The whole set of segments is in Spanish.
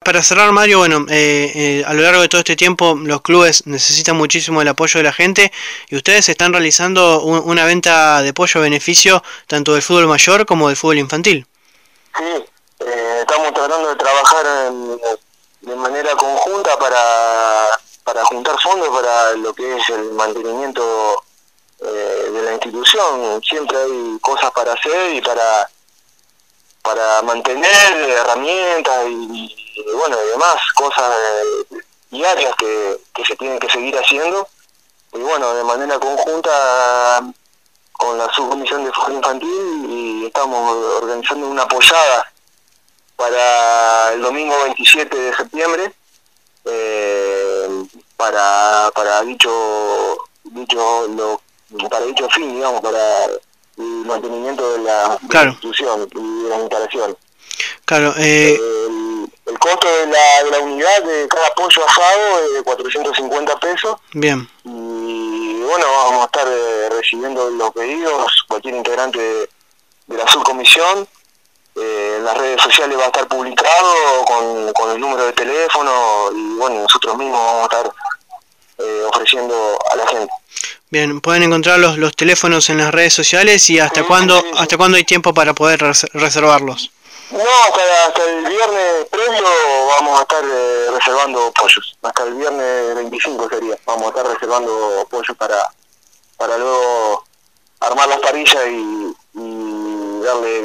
Para cerrar, Mario, bueno, a lo largo de todo este tiempo los clubes necesitan muchísimo el apoyo de la gente y ustedes están realizando una venta de pollo a beneficio tanto del fútbol mayor como del fútbol infantil. Sí, estamos tratando de trabajar de manera conjunta para juntar fondos para lo que es el mantenimiento de la institución. Siempre hay cosas para hacer y para mantener herramientas y bueno, y demás cosas diarias que se tienen que seguir haciendo. Y bueno, de manera conjunta con la subcomisión de fútbol infantil y estamos organizando una posada para el domingo 27 de septiembre para dicho fin, digamos, para el mantenimiento de la Claro, institución y de las instalaciones. claro. El costo de la unidad de cada pollo asado es de 450 pesos. Bien. Y bueno, vamos a estar recibiendo los pedidos, cualquier integrante de la subcomisión. En las redes sociales va a estar publicado con el número de teléfono y bueno, nosotros mismos vamos a estar ofreciendo a la gente. Bien, pueden encontrar los teléfonos en las redes sociales y hasta cuándo hay tiempo para poder reservarlos. No, hasta el viernes previo vamos a estar reservando pollos. Hasta el viernes 25 sería. Vamos a estar reservando pollos para luego armar las parrillas y darle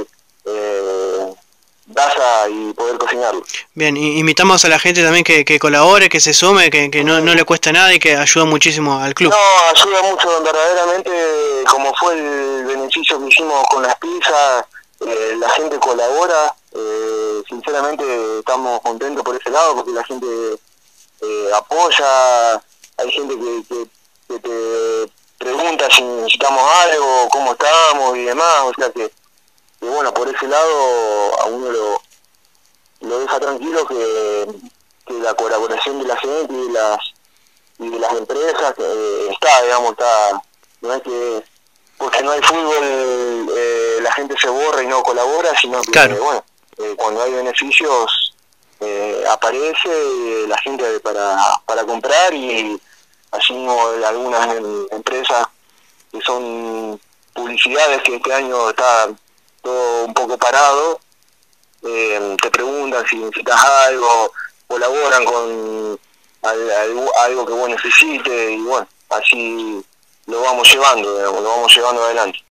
brasa y poder cocinarlo. Bien, invitamos a la gente también que colabore, que se sume, que no le cuesta nada y que ayuda muchísimo al club. No, ayuda mucho verdaderamente, como fue el beneficio que hicimos con las pizzas, la gente colabora, sinceramente estamos contentos por ese lado porque la gente apoya, hay gente que te pregunta si necesitamos algo, cómo estamos y demás, o sea que bueno, por ese lado a uno lo deja tranquilo que la colaboración de la gente y de las empresas está, no es que porque no hay fútbol la gente se borra y no colabora, sino que claro. Bueno, cuando hay beneficios aparece la gente para comprar y así mismo algunas empresas que son publicidades que este año está todo un poco parado, te preguntan si necesitas algo, colaboran con algo que vos necesites y bueno, así lo vamos llevando, digamos, lo vamos llevando adelante.